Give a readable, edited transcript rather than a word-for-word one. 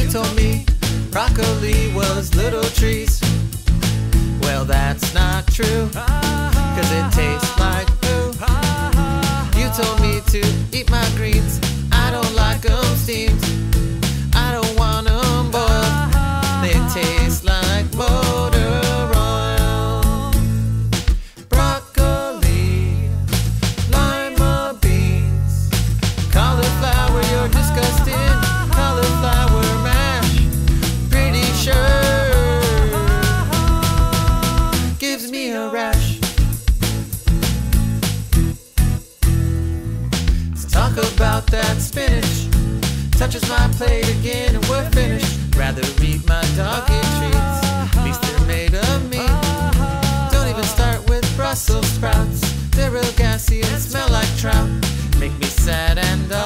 You told me broccoli was little trees. Well, that's not true, 'cause it tastes like poo. You told me to eat my greens. I don't like them steamed. I don't want them boiled. They taste like motor oil. Broccoli, lima beans, cauliflower, you're disgusting. Cauliflower mash, pretty sure gives me a rash. Let's talk about that spinach. Touches my plate again and we're finished. Rather eat my doggy treats. At least they're made of me. Don't even start with Brussels sprouts. They're real gassy and smell like trout. Make me sad and